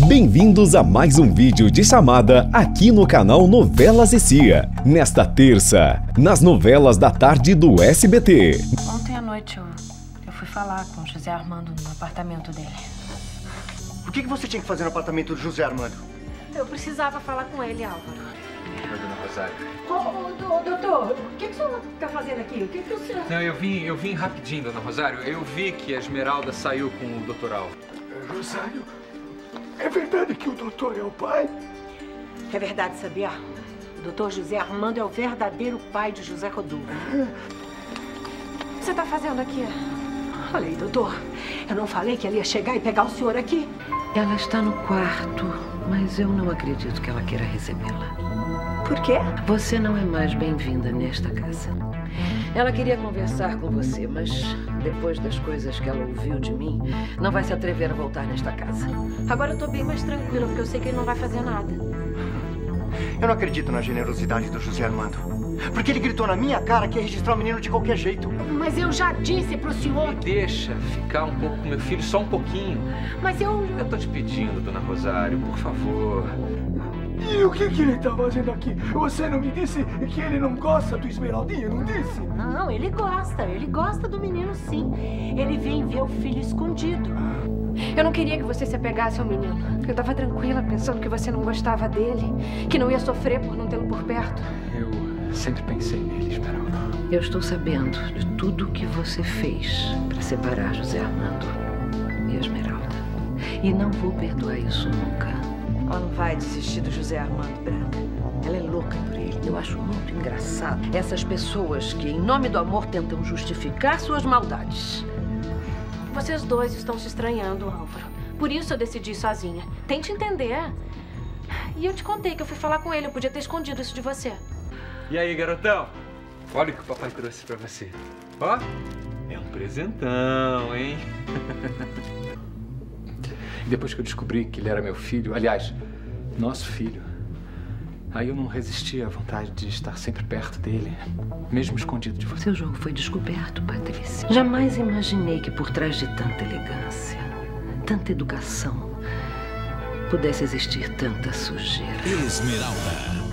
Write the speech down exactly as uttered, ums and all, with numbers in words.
Bem-vindos a mais um vídeo de chamada aqui no canal Novelas e Cia. Nesta terça, nas novelas da tarde do S B T. Ontem à noite eu, eu fui falar com o José Armando no apartamento dele. O que, que você tinha que fazer no apartamento do José Armando? Eu precisava falar com ele, Álvaro. Oi, dona Rosário. Ô, ô, ô, doutor, o que, que o senhor está fazendo aqui? O que, que o senhor... Não, eu vim, eu vim rapidinho, dona Rosário. Eu vi que a Esmeralda saiu com o doutor Alvo. Rosário, é verdade que o doutor é o pai? É verdade, sabia? O doutor José Armando é o verdadeiro pai de José Rodolfo. O que você está fazendo aqui? Olha aí, doutor, eu não falei que ela ia chegar e pegar o senhor aqui? Ela está no quarto, mas eu não acredito que ela queira recebê-la. Por quê? Você não é mais bem-vinda nesta casa. Ela queria conversar com você, mas depois das coisas que ela ouviu de mim, não vai se atrever a voltar nesta casa. Agora eu tô bem mais tranquila, porque eu sei que ele não vai fazer nada. Eu não acredito na generosidade do José Armando. Porque ele gritou na minha cara que ia registrar o menino de qualquer jeito. Mas eu já disse pro senhor... Me deixa ficar um pouco com meu filho, só um pouquinho. Mas eu... Eu tô te pedindo, dona Rosário, por favor. E o que, que ele está fazendo aqui? Você não me disse que ele não gosta do Esmeraldinha, não disse? Não, ele gosta. Ele gosta do menino, sim. Ele vem ver o filho escondido. Eu não queria que você se apegasse ao menino. Eu tava tranquila, pensando que você não gostava dele, que não ia sofrer por não tê-lo por perto. Eu sempre pensei nele, Esmeralda. Eu estou sabendo de tudo o que você fez para separar José Armando e a Esmeralda. E não vou perdoar isso nunca. Ela não vai desistir do José Armando, Branca. Ela é louca por ele. Eu acho muito engraçado essas pessoas que, em nome do amor, tentam justificar suas maldades. Vocês dois estão se estranhando, Álvaro. Por isso eu decidi ir sozinha. Tente entender. E eu te contei que eu fui falar com ele. Eu podia ter escondido isso de você. E aí, garotão? Olha o que o papai trouxe pra você. Ó, é um presentão, hein? Depois que eu descobri que ele era meu filho, aliás, nosso filho, aí eu não resisti à vontade de estar sempre perto dele, mesmo escondido de você. Seu jogo foi descoberto, Patrícia. Jamais imaginei que por trás de tanta elegância, tanta educação, pudesse existir tanta sujeira. Esmeralda.